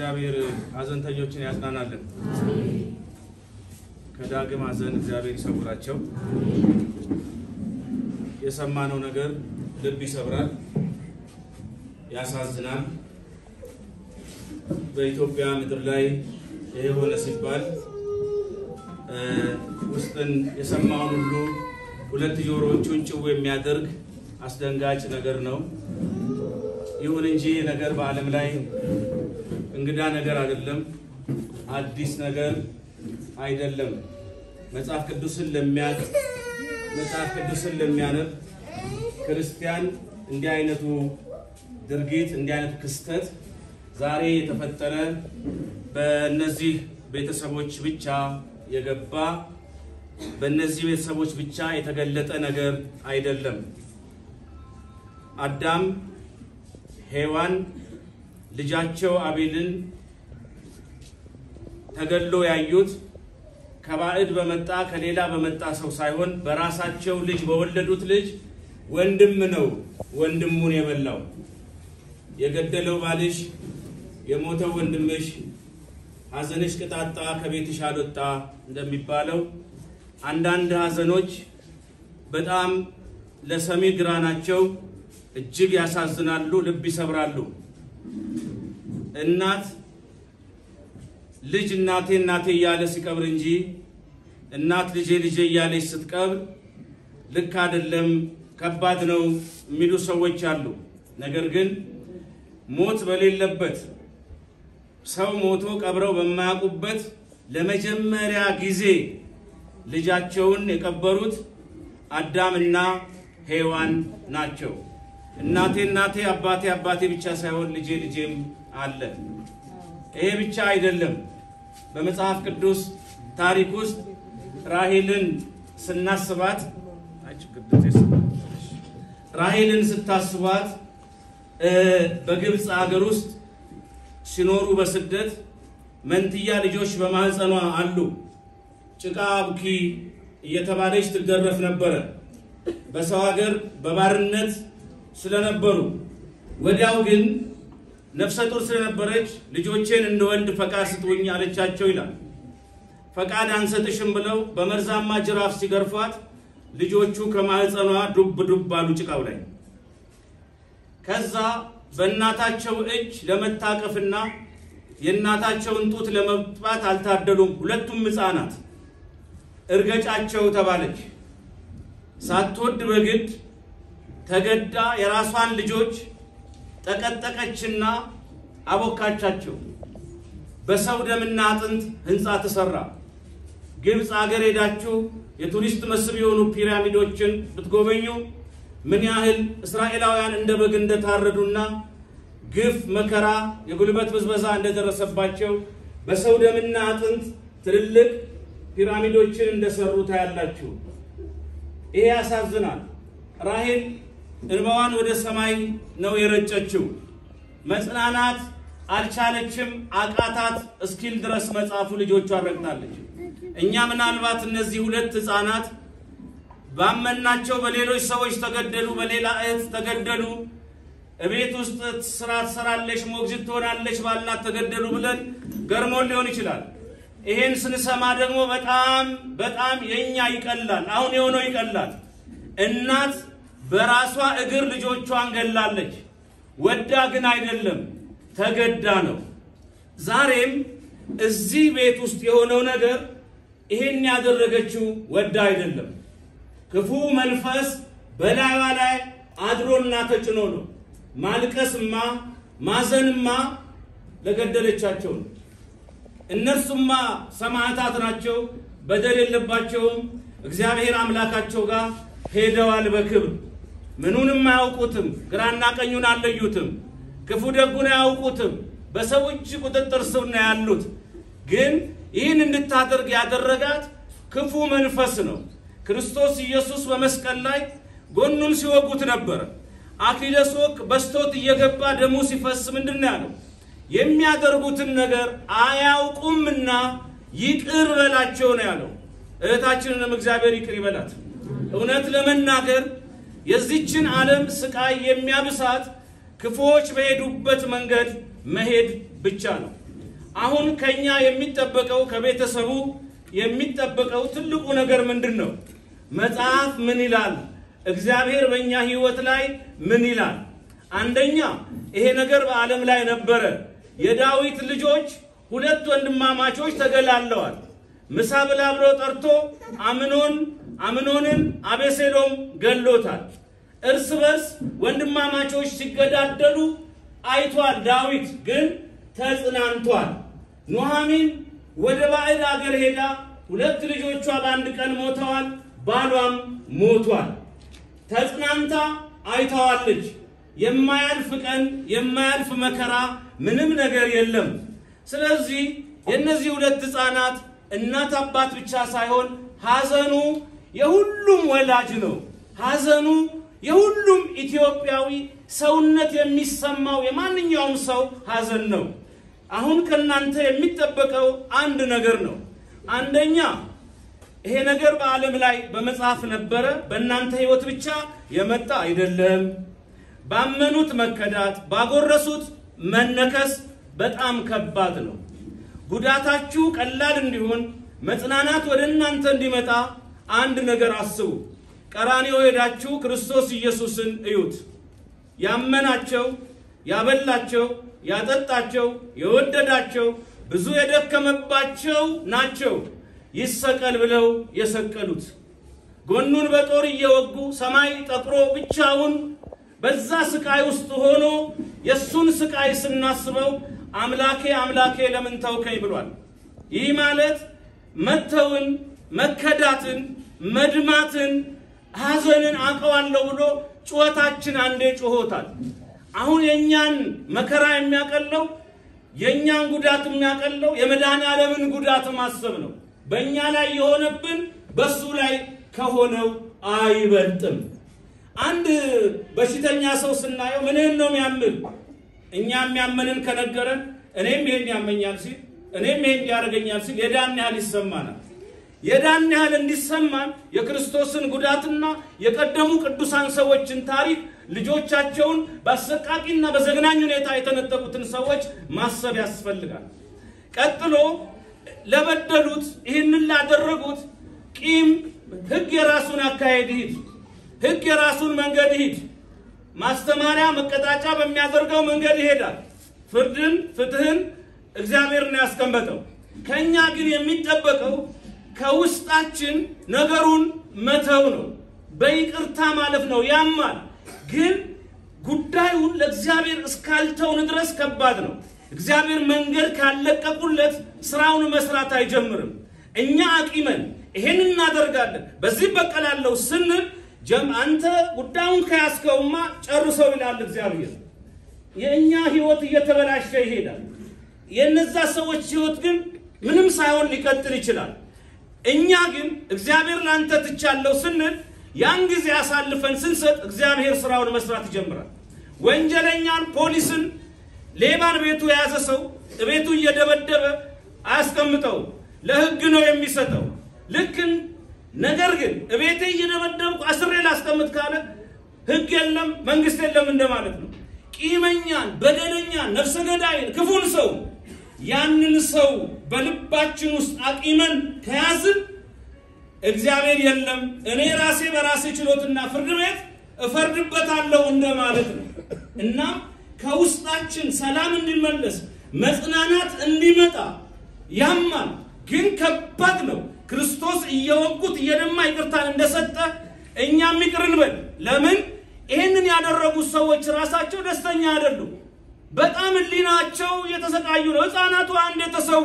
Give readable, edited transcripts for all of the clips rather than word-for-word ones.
እግዚአብሔር አዘንተኞችን ያጽናናልን ከዳግም አዘን እግዚአብሔር ይሰውራቸው የሰማነው ነገር ልብ ይሰብራል ያሳዝናል በኢትዮጵያ ምድር ላይ የሆነ ሲባል ውስጥን የሰማውን ሁሉ ሁለት ጆሮዎቹን ጭው የሚያደርግ አስደንጋጭ ነገር ነው ይሁን እንጂ ነገር በዓለም ላይ እንግዳ ነገር አይደለም አዲስ ነገር አይደለም መጽሐፍ ቅዱስን ለሚያነብ ክርስቲያን እንዲህ አይነቱ ድርጊት እንዲህ አይነቱ ክስተት ዛሬ የተፈጠረ በእነዚህ ቤተሰቦች ብቻ የገባ በእነዚህ ቤተሰቦች ብቻ የተገለጠ ነገር አይደለም አዳም ሔዋን ልጃቸው አቤልን ተገድሎ ያዩት ከባዕድ በመጣ ከሌላ በመጣ ሰው ሳይሆን በራሳቸው ልጅ በወለዱት ልጅ ወንድም ነው ወንድሙን የበላው የገደለው ባልሽ የሞተው ወንድምሽ ሐዘንሽ ቅጣጣ ከቤትሽ አልወጣ እንደሚባለው አንዳንድ ሐዘኖች በጣም ለሰሚ ግራ ናቸው እጅግ ያሳዝናሉ ልብ ይሰብራሉ እናት ልጅ እናቴ ያለ ሲቀብር እንጂ እናት ልጄ ያለች ስትቀብር ልክ አይደለም ከባድ ነው የሚሉ ሰዎች አሉ ነገር ግን ሞት በሌለበት ሰው ሞቶ ቀብረው በማያውቁበት ለመጀመሪያ ጊዜ ልጃቸውን የቀበሩት አዳምና ሔዋን ናቸው እናቴ አባቴ ብቻ ሳይሆን ልጄም አለ ይሄ ብቻ አይደለም በመጽሐፍ ቅዱስ ታሪክ ውስጥ ራሔልን ስናስባት ራሔልን ስታስባት በግብጽ ሀገር ውስጥ ሲኖሩ በስደት መንትያ ልጆች በማህፀኗ አሉ ጭቃ ቡኪ እየተባለች ትገረፍ ነበር በሰው ሀገር በባርነት ስለነበሩ ወዲያው ግን ነፍሰ ጡር ስለነበረች ልጆቼን እንደወልድ ፈቃድ ስጡኝ አለቻቸው ይላል ፈቃድ አንሰጥሽም ብለው በመርዛማ ጅራፍ ሲገርፏት ልጆቹ ከማህፀኗ ዱብ ባሉ ጭቃው ላይ ከዛ በእናታቸው እጅ ለመታቀፍና የእናታቸውን ጡት ለመጥባት አልታደሉም ሁለቱም ሕፃናት እርገጫቸው ተባለች ሳትወድ በግድ ተገዳ የራሷን ልጆች ተቀጠቀችና አቦካቻቸው በሰው ደምና አጥንት ህንጻ ተሰራ ግብጽ ሀገር ሄዳችሁ የቱሪስት መስህብ የሆኑ ፒራሚዶችን ብትጎበኙ ምን ያህል እስራኤላውያን እንደበግ እንደታረዱና ግፍ መከራ የጉልበት ብዝበዛ እንደደረሰባቸው በሰው ደምና አጥንት ትልልቅ ፒራሚዶችን እንደሰሩ ታያላችሁ ይሄ ያሳዝናል ራሔል እንባዋን ወደ ሰማይ ነው የረጨችው መጽናናት አልቻለችም አቃታት እስኪል ድረስ መጻፉ ልጆቿ አረጋግጣለች እኛ ምናልባት እነዚህ ሁለት ሕፃናት ባመናቸው በሌሎች ሰዎች ተገደሉ በሌላ እህት ተገደሉ እቤት ውስጥ ስራ ትሰራለች ሞግዚት ትሆናለች ባላት ተገደሉ ብለን ገርሞን ሊሆን ይችላል ይሄን ስንሰማ ደግሞ በጣም የኛ ይቀላል አሁን የሆነው ይቀላል እናት በራሷ እግር ልጆቿን ገላለች ወዳ ግን አይደለም ተገዳ ነው ዛሬም እዚህ ቤት ውስጥ የሆነው ነገር ይሄን ያደረገችው ወዳ አይደለም ክፉ መንፈስ በላይዋ ላይ አድሮና ተጭኖ ነው ማልቀስማ ማዘንማ ለገደለቻቸው እነርሱማ ሰማዕታት ናቸው በደል የለባቸውም እግዚአብሔር አምላካቸው ጋር ሄደዋል በክብር ምኑንም አያውቁትም ግራና ቀኙን አለዩትም ክፉ ደጉን አያውቁትም በሰው እጅ ቁጥጥር ስር ነው ያሉት ግን ይህን እንድታደርግ ያደረጋት ክፉ መንፈስ ነው ክርስቶስ ኢየሱስ በመስቀል ላይ ጎኑን ሲወጉት ነበር አክሊለ ሦክ በስቶት እየገባ ደሙ ሲፈስ ምንድነው ያለው የሚያደርጉትን ነገር አያውቁምና ይቅር በላቸው ነው ያለው እህታችንንም እግዚአብሔር ይቅር ይበላት እውነት ለመናገር የዚችን ዓለም ስቃይ የሚያብሳት ክፉዎች በሄዱበት መንገድ መሄድ ብቻ ነው አሁን ከኛ የሚጠበቀው ከቤተሰቡ የሚጠበቀው ትልቁ ነገር ምንድነው? መጽሐፍ ምን ይላል? እግዚአብሔር በእኛ ህይወት ላይ ምን ይላል? አንደኛ ይሄ ነገር በዓለም ላይ ነበረ። የዳዊት ልጆች ሁለት ወንድማማቾች ተገላለዋል። ምሳ ብላ ብሎ ጠርቶ አምኖንን አቤሴሎም ገሎታል። እርስ በርስ ወንድማማቾች ሲገዳደሉ አይቷል። ዳዊት ግን ተጽናንቷል። ኑኃሚን ወደ ባዕድ አገር ሄዳ ሁለት ልጆቿ በአንድ ቀን ሞተዋል። ባሏም ሞቷል። ተጽናንታ አይታዋለች። የማያልፍ ቀን የማያልፍ መከራ ምንም ነገር የለም። ስለዚህ የነዚህ ሁለት ህፃናት እናት አባት ብቻ ሳይሆን ሐዘኑ የሁሉም ወላጅ ነው። ሐዘኑ የሁሉም ኢትዮጵያዊ ሰውነት የሚሰማው የማንኛውም ሰው ሐዘን ነው። አሁን ከናንተ የሚጠበቀው አንድ ነገር ነው። አንደኛ ይሄ ነገር በዓለም ላይ በመጽሐፍ ነበረ። በእናንተ ህይወት ብቻ የመጣ አይደለም። ባመኑት መከዳት ባጎረሱት መነከስ በጣም ከባድ ነው። ጉዳታችሁ ቀላል እንዲሆን መጽናናት ወደ እናንተ እንዲመጣ አንድ ነገር አስቡ። ቀራንዮ ሄዳችሁ ክርስቶስ ኢየሱስን እዩት። ያመናቸው ያበላቸው ያጠጣቸው የወደዳቸው ብዙ የደከመባቸው ናቸው ይሰቀል ብለው የሰቀሉት። ጎኑን በጦር እየወጉ ሰማይ ጠቁሮ ብቻውን በዛ ስቃይ ውስጥ ሆኖ የሱን ስቃይ ስናስበው አምላኬ አምላኬ ለምን ተውከኝ ብሏል። ይህ ማለት መተውን መከዳትን መድማትን ሐዘንን አቀዋለሁ ብሎ ጩኸታችን አንዴ ጮሆታል። አሁን የኛን መከራ የሚያቀለው የኛን ጉዳት የሚያቀለው የመድኃኔዓለምን ጉዳት ማሰብ ነው። በእኛ ላይ የሆነብን በሱ ላይ ከሆነው አይበልጥም። አንድ በሽተኛ ሰው ስናየው ምንን ነው የሚያምል? እኛ የሚያመንን ከነገረን እኔም ይሄን ያመኛል ሲል እኔም ይሄን ያረጋኛል ሲል የዳን ያህል ይሰማናል። የዳን ያህል እንዲሰማን የክርስቶስን ጉዳትና የቀደሙ ቅዱሳን ሰዎችን ታሪክ ልጆቻቸውን በአሰቃቂና በዘግናኝ ሁኔታ የተነጠቁትን ሰዎች ማሰብ ያስፈልጋል። ቀጥሎ ለበደሉት ይህንን ላደረጉት ቂም ህግ የራሱን አካሄድ ይሂድ፣ ህግ የራሱን መንገድ ይሂድ። ማስተማሪያ መቀጣጫ በሚያደርገው መንገድ ይሄዳል። ፍትህን እግዚአብሔር ነው ያስቀመጠው። ከኛ ግን የሚጠበቀው ከውስጣችን ነገሩን መተው ነው፣ በይቅርታ ማለፍ ነው። ያማል ግን ጉዳዩን ለእግዚአብሔር እስካልተውን ድረስ ከባድ ነው። እግዚአብሔር መንገድ ካለቀቁለት ስራውን መስራት አይጀምርም። እኛ አቂመን ይሄን እናደርጋለን በዚህ በቀላለው ስንል አንተ ጉዳዩን ከያስከውማ ጨርሰው ይላል እግዚአብሔር። የኛ ህይወት እየተበላሸ ይሄዳል። የነዛ ሰዎች ህይወት ግን ምንም ሳይሆን ሊቀጥል ይችላል። እኛ ግን እግዚአብሔር ላንተ ትቻለው ስንል ያን ጊዜ አሳልፈን ስንሰጥ እግዚአብሔር ስራውን መስራት ይጀምራል። ወንጀለኛን ፖሊስን ሌባን ቤቱ ያዘ ሰው ቤቱ እየደበደበ አያስቀምጠው፣ ለህግ ነው የሚሰጠው። ልክን ነገር ግን እቤቴ እየደበደብኩ አስሬ ላስቀምጥ ካለ ህግ የለም መንግስት የለም እንደማለት ነው። ቂመኛን በደለኛን ነፍሰ ገዳይን ክፉን ሰው ያንን ሰው በልባችን ውስጥ አቂመን ከያዝን እግዚአብሔር የለም እኔ ራሴ በራሴ ችሎትና ፍርድ ቤት እፈርድበታለሁ እንደማለት ነው። እና ከውስጣችን ሰላም እንዲመለስ መጽናናት እንዲመጣ ያማል ግን ከባድ ነው። ክርስቶስ እየወጉት እየደማ ይቅርታን እንደሰጠ እኛም ይቅርን በል። ለምን ይሄንን ያደረጉ ሰዎች ራሳቸው ደስተኛ አይደሉም። በጣም ሊናቸው የተሰቃዩ ነው። ህፃናቱ አንዴ ተሰው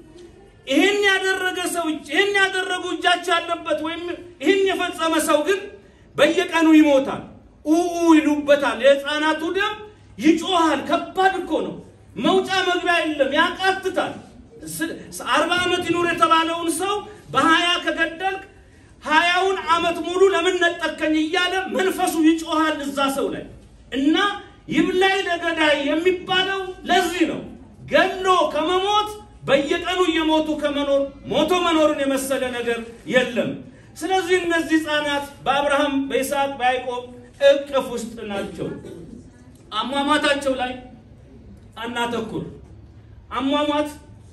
ይሄን ያደረገ ሰው ይሄን ያደረጉ እጃቸው ያለበት ወይም ይሄን የፈጸመ ሰው ግን በየቀኑ ይሞታል። ይሉበታል። የህፃናቱ ደም ይጮሃል። ከባድ እኮ ነው። መውጫ መግቢያ የለም፣ ያቃትታል። 40 ዓመት ይኖር የተባለውን ሰው በ20 ከገደልክ 20ውን ዓመት ሙሉ ለምን ነጠቀኝ እያለ መንፈሱ ይጮሃል እዛ ሰው ላይ። እና ይብላይ ለገዳይ የሚባለው ለዚህ ነው። ገሎ ከመሞት በየቀኑ እየሞቱ ከመኖር ሞቶ መኖርን የመሰለ ነገር የለም። ስለዚህ እነዚህ ህፃናት በአብርሃም በይስሐቅ በያዕቆብ እቅፍ ውስጥ ናቸው። አሟሟታቸው ላይ አናተኩር። አሟሟት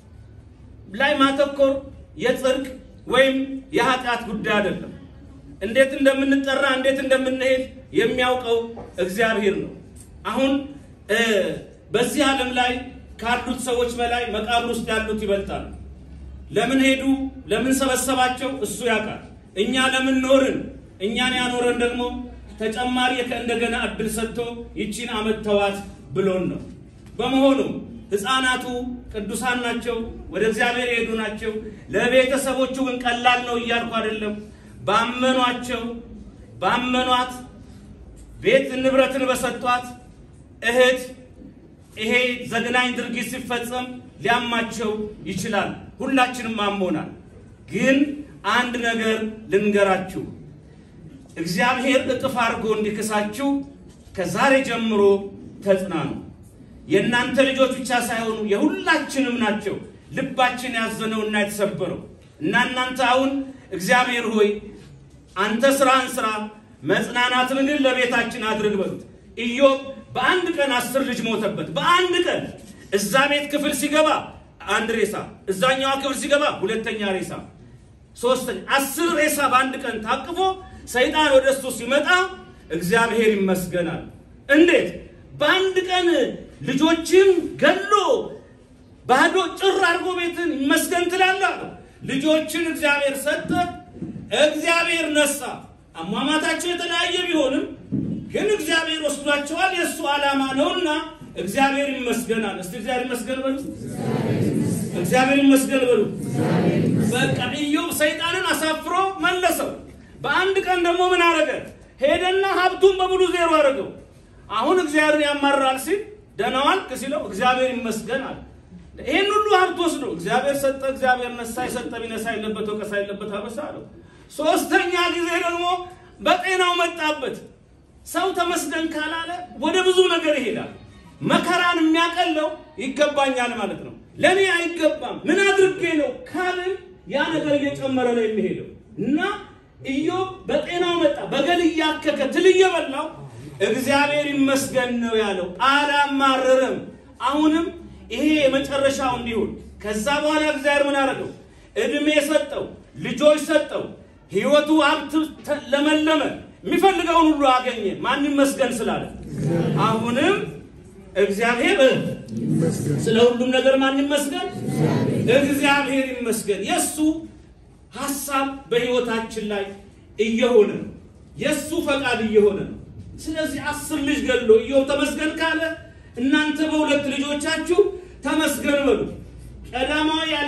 ላይ ማተኮር የጽድቅ ወይም የኃጢአት ጉዳይ አይደለም። እንዴት እንደምንጠራ እንዴት እንደምንሄድ የሚያውቀው እግዚአብሔር ነው። አሁን በዚህ ዓለም ላይ ካሉት ሰዎች በላይ መቃብር ውስጥ ያሉት ይበልጣሉ። ለምን ሄዱ ለምን ሰበሰባቸው እሱ ያውቃል። እኛ ለምን ኖርን እኛን ያኖረን ደግሞ ተጨማሪ ከእንደገና እድል ሰጥቶ ይቺን አመት ተዋት ብሎን ነው። በመሆኑ ሕፃናቱ ቅዱሳን ናቸው፣ ወደ እግዚአብሔር ሄዱ ናቸው። ለቤተሰቦቹ ግን ቀላል ነው እያልኩ አይደለም። ባመኗት ቤት ንብረትን በሰጧት እህት ይሄ ዘግናኝ ድርጊት ሲፈጸም ሊያማቸው ይችላል። ሁላችንም አሞናል። ግን አንድ ነገር ልንገራችሁ፣ እግዚአብሔር እጥፍ አድርጎ እንዲክሳችሁ ከዛሬ ጀምሮ ተጽናኑ። የእናንተ ልጆች ብቻ ሳይሆኑ የሁላችንም ናቸው ልባችን ያዘነውና የተሰበረው። እናንተ አሁን እግዚአብሔር ሆይ አንተ ስራን ስራ መጽናናትን ግን ለቤታችን አድርግ በሉት። ኢዮብ በአንድ ቀን 10 ልጅ ሞተበት። በአንድ ቀን እዛ ቤት ክፍል ሲገባ አንድ ሬሳ፣ እዛኛው ክፍል ሲገባ ሁለተኛ ሬሳ፣ ሶስተኛ 10 ሬሳ በአንድ ቀን ታቅፎ ሰይጣን ወደሱ ሲመጣ እግዚአብሔር ይመስገናል። እንዴት በአንድ ቀን ልጆችን ገሎ ባዶ ጭር አድርጎ ቤትን ይመስገን ትላለህ? ልጆችን እግዚአብሔር ሰጠ፣ እግዚአብሔር ነሳ። አሟሟታቸው የተለያየ ቢሆንም ግን እግዚአብሔር ወስዷቸዋል። የሱ ዓላማ ነውና እግዚአብሔር ይመስገናል። እስቲ እግዚአብሔር ይመስገን በሉ። እግዚአብሔር ይመስገን በሉ። በቃ ኢዮብ ሰይጣንን አሳፍሮ መለሰው። በአንድ ቀን ደግሞ ምን አረገ? ሄደና ሀብቱን በሙሉ ዜሮ አረገው። አሁን እግዚአብሔር ያማራል ሲል ደናዋል ከሲለው እግዚአብሔር ይመስገናል። ይሄን ሁሉ ሀብት ወስዶ እግዚአብሔር ሰጠ፣ እግዚአብሔር ነሳ። የሰጠ ቢነሳ የለበት ወቀሳ የለበት አበሳ አለው። ሶስተኛ ጊዜ ደግሞ በጤናው መጣበት። ሰው ተመስገን ካላለ ወደ ብዙ ነገር ይሄዳል። መከራን የሚያቀለው ይገባኛል ማለት ነው። ለኔ አይገባም ምን አድርጌ ነው ካልን ያ ነገር እየጨመረ ነው የሚሄደው። እና ኢዮብ በጤናው መጣ። በገል ያከከ ትል እየበላው እግዚአብሔር ይመስገን ነው ያለው። አላማረረም። አሁንም ይሄ የመጨረሻው እንዲሆን ከዛ በኋላ እግዚአብሔር ምን አደረገው? እድሜ ሰጠው፣ ልጆች ሰጠው፣ ህይወቱ ሀብት ለመለመ፣ የሚፈልገውን ሁሉ አገኘ። ማን ይመስገን ስላለ አሁንም እግዚአብሔር ይመስገን። ስለ ሁሉም ነገር ማን ይመስገን? እግዚአብሔር ይመስገን። የሱ ሐሳብ በህይወታችን ላይ እየሆነ ነው። የሱ ፈቃድ እየሆነ ነው። ስለዚህ 10 ልጅ ገሎ ኢዮብ ተመስገን ካለ እናንተ በሁለት ልጆቻችሁ ተመስገን በሉ። ቀዳማዊ ያለ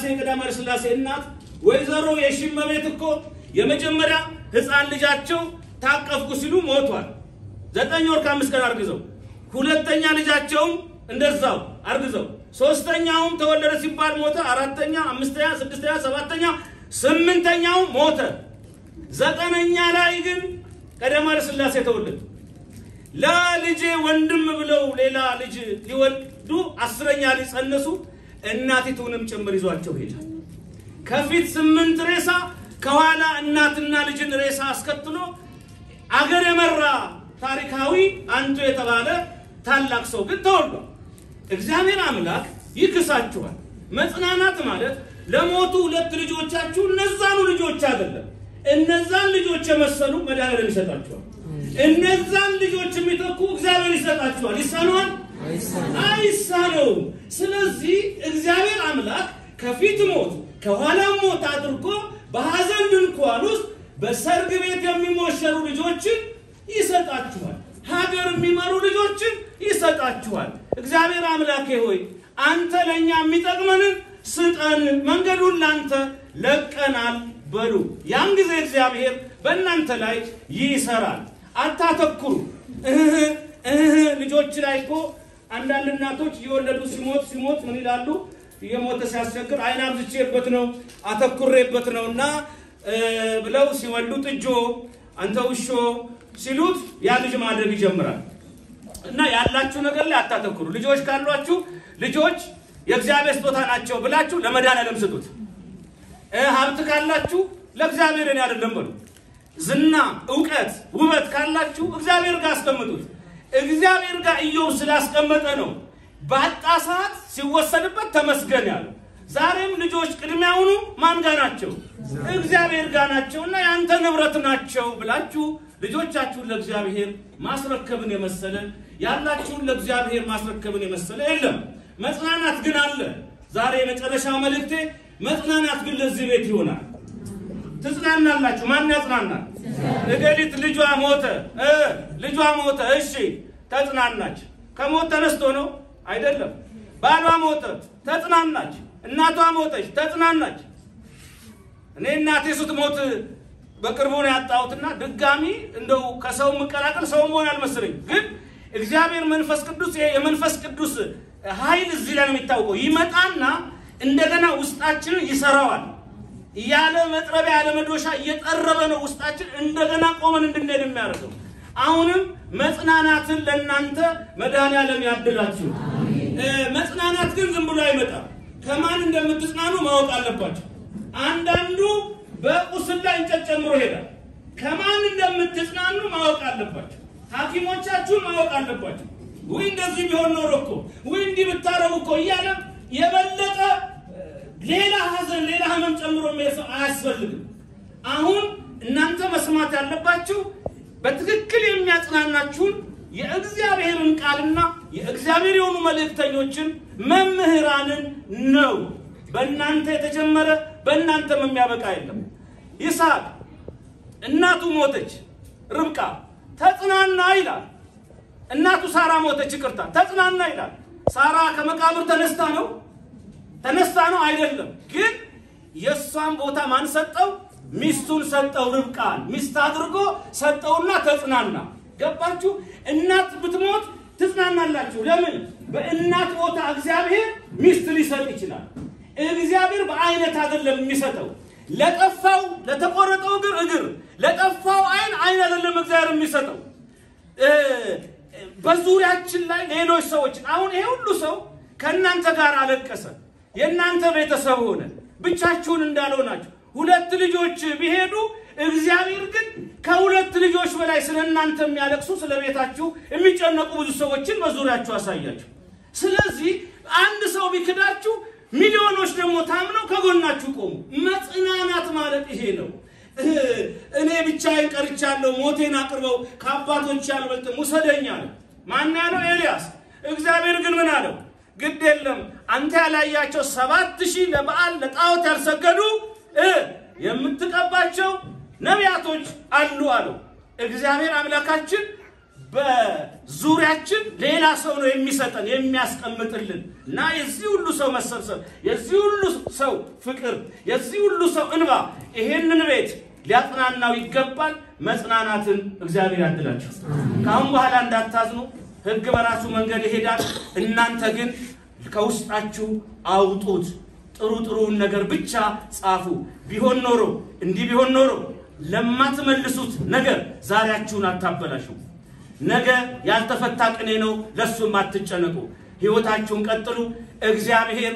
ሥላሴ እናት ወይዘሮ የሽመቤት እኮ የመጀመሪያ ሕፃን ልጃቸው ታቀፍኩ ሲሉ ሞቷል። 9 ወር ከ5 ቀን አርግዘው፣ ሁለተኛ ልጃቸውም እንደዛው አርግዘው፣ ሶስተኛውም ተወለደ ሲባል ሞተ፣ አራተኛ፣ አምስተኛ፣ ስድስተኛ፣ ሰባተኛ፣ ስምንተኛው ሞተ። 9ኛ ላይ ግን ቀዳማዊ ሥላሴ ተወለዱ። ለልጄ ወንድም ብለው ሌላ ልጅ ሊወልዱ 10ኛ ልጅ ጸነሱ። እናቲቱንም ጭምር ይዟቸው ሄደ። ከፊት 8 ሬሳ ከኋላ እናትና ልጅን ሬሳ አስከትሎ አገር የመራ ታሪካዊ አንቱ የተባለ ታላቅ ሰው ግን ተወልዷል። እግዚአብሔር አምላክ ይክሳችኋል። መጽናናት ማለት ለሞቱ 2 ልጆቻችሁ እነዛኑ ልጆች አይደለም፣ እነዛን ልጆች የመሰሉ መድኃኒዓለም ይሰጣችኋል። እነዛን ልጆች የሚተኩ እግዚአብሔር ይሰጣችኋል። ይሳነዋል? አይሳነውም። ስለዚህ እግዚአብሔር አምላክ ከፊት ሞት ከኋላ ሞት አድርጎ በሐዘን ድንኳን ውስጥ በሰርግ ቤት የሚሞሸሩ ልጆችን ይሰጣችኋል። ሀገር የሚመሩ ልጆችን ይሰጣችኋል። እግዚአብሔር አምላኬ ሆይ አንተ ለኛ የሚጠቅመንን ስጠን፣ መንገዱን ላንተ ለቀናል በሉ። ያን ጊዜ እግዚአብሔር በእናንተ ላይ ይሰራል። አታተኩሩ። ልጆች ላይ እኮ አንዳንድ እናቶች እየወለዱ ሲሞት ምን ይላሉ? የሞተ ሲያስቸግር አይን አብዝቼበት ነው አተኩሬበት ነውና ብለው ሲወልዱ ጥጆ አንተ ውሾ ሲሉት ያ ልጅ ማደግ ይጀምራል። እና ያላችሁ ነገር ላይ አታተኩሩ። ልጆች ካሏችሁ ልጆች የእግዚአብሔር ስጦታ ናቸው ብላችሁ ለመድኃኒዓለም ስጡት። ሀብት ካላችሁ ለእግዚአብሔር እኔ አይደለም በሉ። ዝና፣ ዕውቀት፣ ውበት ካላችሁ እግዚአብሔር ጋር አስቀምጡት። እግዚአብሔር ጋር ኢዮብ ስላስቀመጠ ነው ባጣ ሰዓት ሲወሰድበት ተመስገን ያለው። ዛሬም ልጆች ቅድሚያውኑ ማን ጋር ናቸው? እግዚአብሔር ጋር ናቸውና ያንተ ንብረት ናቸው ብላችሁ ልጆቻችሁን ለእግዚአብሔር ማስረከብን የመሰለ ያላችሁን ለእግዚአብሔር ማስረከብን የመሰለ የለም። መጽናናት ግን አለ። ዛሬ የመጨረሻው መልእክቴ መጽናናት ግን ለዚህ ቤት ይሆናል። ትጽናናላችሁ። ማን ያጽናናል? እገሊት ልጇ ሞተ እሺ ተጽናናች። ከሞት ተነስቶ ነው አይደለም። ባሏ ሞተ ተጽናናች። እናቷ ሞተች ተጽናናች። እኔ እናቴ ስትሞት በቅርቡ ነው ያጣሁትና ድጋሚ እንደው ከሰው መቀላቀል ሰው መሆን አልመሰለኝ። ግን እግዚአብሔር መንፈስ ቅዱስ የመንፈስ ቅዱስ ኃይል እዚህ ላይ ነው የሚታወቀው። ይመጣና እንደገና ውስጣችንን ይሰራዋል። ያለ መጥረቢያ ያለ መዶሻ እየጠረበ ነው ውስጣችን እንደገና ቆመን እንድንሄድ የሚያደርገው። አሁንም መጽናናትን ለእናንተ መድኃኒዓለም ያድላችሁ። መጽናናት ግን ዝም ብሎ አይመጣም። ከማን እንደምትጽናኑ ማወቅ አለባችሁ። አንዳንዱ በቁስል ላይ እንጨት ጨምሮ ይሄዳል። ከማን እንደምትጽናኑ ማወቅ አለባችሁ። ሐኪሞቻችሁን ማወቅ አለባችሁ። ወይ እንደዚህ ቢሆን ኖሮ እኮ ወይ እንዲህ ብታረጉ እኮ እያለ የበለጠ ሌላ ሐዘን ሌላ ህመም ጨምሮ የሚያሰው አያስፈልግም። አሁን እናንተ መስማት ያለባችሁ በትክክል የሚያጽናናችሁን የእግዚአብሔርን ቃልና የእግዚአብሔር የሆኑ መልእክተኞችን መምህራንን ነው። በእናንተ የተጀመረ በእናንተም የሚያበቃ የለም። ይስሐቅ እናቱ ሞተች፣ ርብቃ ተጽናና ይላል። እናቱ ሳራ ሞተች፣ ይቅርታ ተጽናና ይላል። ሳራ ከመቃብር ተነስታ ነው አይደለም። ግን የሷን ቦታ ማን ሰጠው? ሚስቱን ሰጠው። ርብቃን ሚስት አድርጎ ሰጠውና ተጽናና። ገባችሁ? እናት ብትሞት ትጽናናላችሁ። ለምን? በእናት ቦታ እግዚአብሔር ሚስት ሊሰጥ ይችላል። እግዚአብሔር በአይነት አይደለም የሚሰጠው። ለጠፋው ለተቆረጠው እግር ለጠፋው አይን አይደለም እግዚአብሔር የሚሰጠው። በዙሪያችን ላይ ሌሎች ሰዎች አሁን ይሄ ሁሉ ሰው ከእናንተ ጋር አለቀሰ፣ የእናንተ ቤተሰብ ሆነ፣ ብቻችሁን እንዳልሆናችሁ። ሁለት ልጆች ቢሄዱ እግዚአብሔር ግን ከሁለት ልጆች በላይ ስለእናንተ የሚያለቅሱ ስለቤታችሁ የሚጨነቁ ብዙ ሰዎችን በዙሪያችሁ አሳያችሁ። ስለዚህ አንድ ሰው ቢክዳችሁ ሚሊዮኖች ደግሞ ታምነው ከጎናችሁ ቆሙ። መጽናናት ማለት ይሄ ነው። እኔ ብቻዬን ቀርቻለሁ፣ ሞቴን አቅርበው ከአባቶች ያልበልጥም ውሰደኝ አለ። ማን ያለው? ኤልያስ። እግዚአብሔር ግን ምን አለው? ግድ የለም አንተ ያላያቸው 7000 ለበዓል ለጣዖት ያልሰገዱ የምትቀባቸው ነቢያቶች አሉ አለው። እግዚአብሔር አምላካችን በዙሪያችን ሌላ ሰው ነው የሚሰጠን የሚያስቀምጥልን እና የዚህ ሁሉ ሰው መሰብሰብ የዚህ ሁሉ ሰው ፍቅር የዚህ ሁሉ ሰው እንባ ይሄንን ቤት ሊያጽናናው ይገባል። መጽናናትን እግዚአብሔር ያድላችሁ። ካሁን በኋላ እንዳታዝኑ። ሕግ በራሱ መንገድ ይሄዳል። እናንተ ግን ከውስጣችሁ አውጡት። ጥሩን ነገር ብቻ ጻፉ። ቢሆን ኖሮ እንዲህ ቢሆን ኖሮ ለማትመልሱት ነገር ዛሬያችሁን አታበላሹ። ነገ ያልተፈታ ቅኔ ነው፣ ለሱም አትጨነቁ። ህይወታችሁን ቀጥሉ። እግዚአብሔር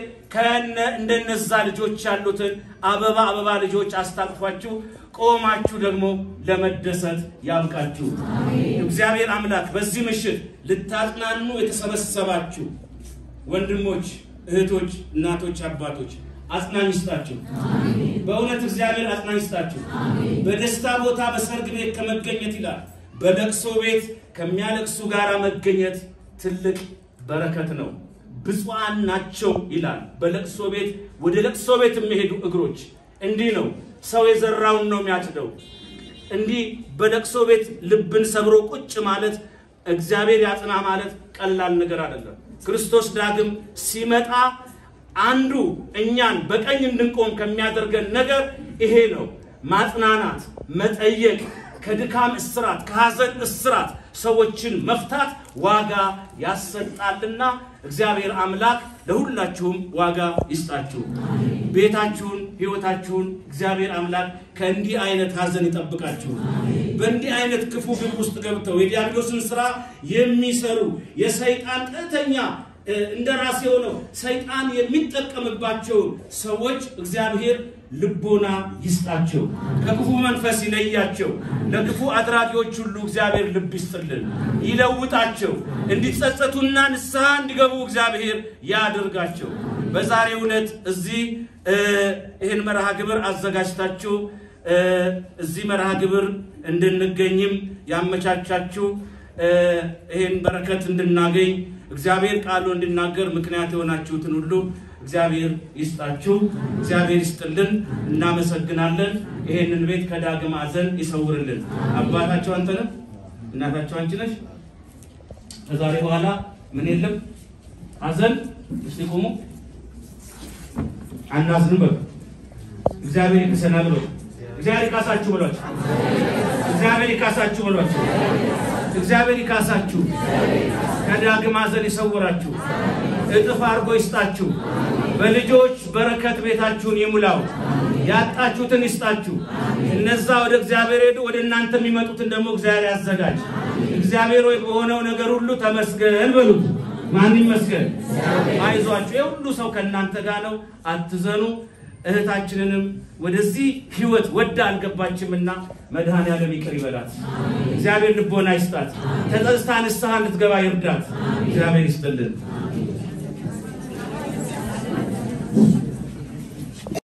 እንደነዛ ልጆች ያሉትን አበባ ልጆች አስታቅፏችሁ ቆማችሁ ደግሞ ለመደሰት ያብቃችሁ። እግዚአብሔር አምላክ በዚህ ምሽት ልታጽናኑ የተሰበሰባችሁ ወንድሞች፣ እህቶች፣ እናቶች፣ አባቶች አጽናኝ ይስጣችሁ። በእውነት እግዚአብሔር አጽናኝ ይስጣችሁ። በደስታ ቦታ በሰርግ ቤት ከመገኘት ይላል በለቅሶ ቤት ከሚያለቅሱ ጋራ መገኘት ትልቅ በረከት ነው። ብፁዓን ናቸው ይላል በለቅሶ ቤት ወደ ለቅሶ ቤት የሚሄዱ እግሮች። እንዲህ ነው ሰው የዘራውን ነው የሚያጭደው። እንዲህ በለቅሶ ቤት ልብን ሰብሮ ቁጭ ማለት እግዚአብሔር ያጽና ማለት ቀላል ነገር አይደለም። ክርስቶስ ዳግም ሲመጣ አንዱ እኛን በቀኝ እንድንቆም ከሚያደርገን ነገር ይሄ ነው። ማጽናናት፣ መጠየቅ፣ ከድካም እስራት ከሐዘን እስራት ሰዎችን መፍታት ዋጋ ያሰጣልና እግዚአብሔር አምላክ ለሁላችሁም ዋጋ ይስጣችሁ። ቤታችሁን ህይወታችሁን እግዚአብሔር አምላክ ከእንዲህ አይነት ሐዘን ይጠብቃችሁ። በእንዲህ አይነት ክፉ ግብ ውስጥ ገብተው የዲያብሎስን ስራ የሚሰሩ የሰይጣን ቀጥተኛ እንደራሴ ሆነው ሰይጣን የሚጠቀምባቸው ሰዎች እግዚአብሔር ልቦና ይስጣቸው፣ ከክፉ መንፈስ ይለያቸው። ለክፉ አድራጊዎች ሁሉ እግዚአብሔር ልብ ይስጥልን፣ ይለውጣቸው። እንዲጸጸቱና ንስሐ እንዲገቡ እግዚአብሔር ያድርጋቸው። በዛሬው ዕለት እዚህ ይሄን መርሃ ግብር አዘጋጅታችሁ እዚህ መርሃ ግብር እንድንገኝም ያመቻቻችሁ ይሄን በረከት እንድናገኝ እግዚአብሔር ቃሉ እንድናገር ምክንያት የሆናችሁትን ሁሉ እግዚአብሔር ይስጣችሁ እግዚአብሔር ይስጥልን እናመሰግናለን ይሄንን ቤት ከዳግም አዘን ይሰውርልን አባታቸው አንተ ነህ እናታቸው አንቺ ነሽ ከዛሬ በኋላ ምን የለም አዘን እስቲ ቆሙ አናዝንም በቃ እግዚአብሔር ይከሰናል ብሎ እግዚአብሔር ይካሳችሁ ብሏችሁ እግዚአብሔር ይካሳችሁ ብሏችሁ እግዚአብሔር ይካሳችሁ ከዳግም አዘን ይሰውራችሁ እጥፍ አርጎ ይስጣችሁ በልጆች በረከት ቤታችሁን ይሙላው ያጣችሁትን ይስጣችሁ እነዛ ወደ እግዚአብሔር ሄዱ ወደ እናንተ የሚመጡትን ደግሞ እግዚአብሔር ያዘጋጅ እግዚአብሔር ወይ በሆነው ነገር ሁሉ ተመስገን በሉ ማን ይመስገን አይዟችሁ የሁሉ ሰው ከእናንተ ጋር ነው አትዘኑ እህታችንንም ወደዚህ ህይወት ወዳ አልገባችምና መድኃኔዓለም ይቅር ይበላት እግዚአብሔር ልቦና ይስጣት ተጸጽታ ንስሐ እንድትገባ ይርዳት እግዚአብሔር ይስጥልን